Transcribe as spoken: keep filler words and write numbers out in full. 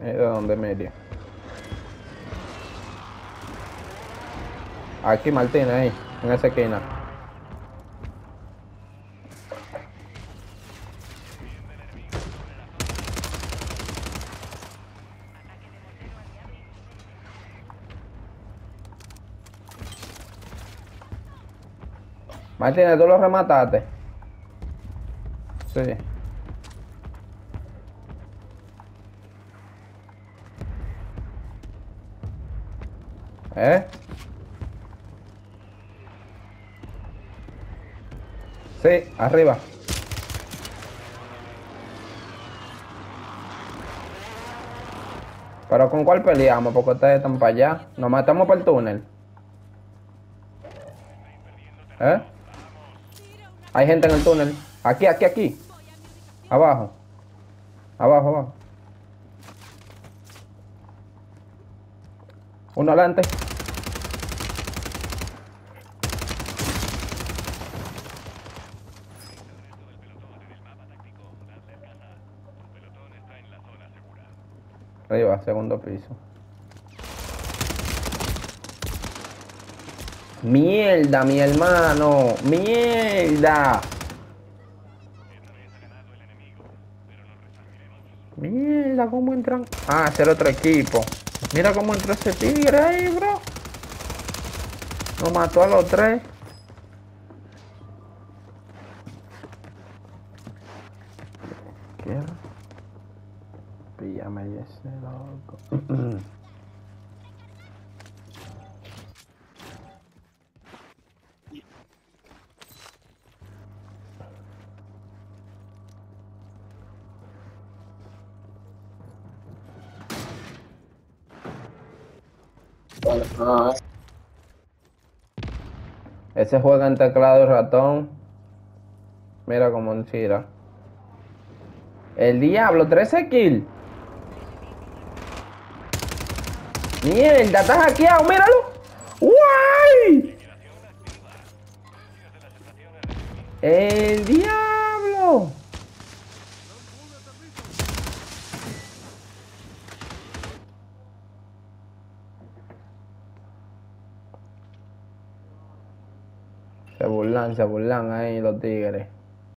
¿De dónde, Miriam? Aquí, Martín, ahí, en esa esquina. Martínez, ¿tú lo remataste? Sí. ¿Eh? Sí, arriba. ¿Pero con cuál peleamos? Porque ustedes están para allá. Nos matamos por el túnel. ¿Eh? Hay gente en el túnel. Aquí, aquí, aquí. Abajo. Abajo, abajo. Uno adelante. Arriba, segundo piso. Mierda, mi hermano. Mierda. Mierda, ¿cómo entran? Ah, ese era otro equipo. Mira cómo entró ese tigre ahí, bro. Nos mató a los tres. ¿Qué? Píllame ese loco. Ah, ese juega en teclado y ratón. Mira cómo tira. El diablo, trece kills. Mierda, está hackeado, míralo. ¡Guay! El diablo. Se burlan, se burlan ahí los tigres.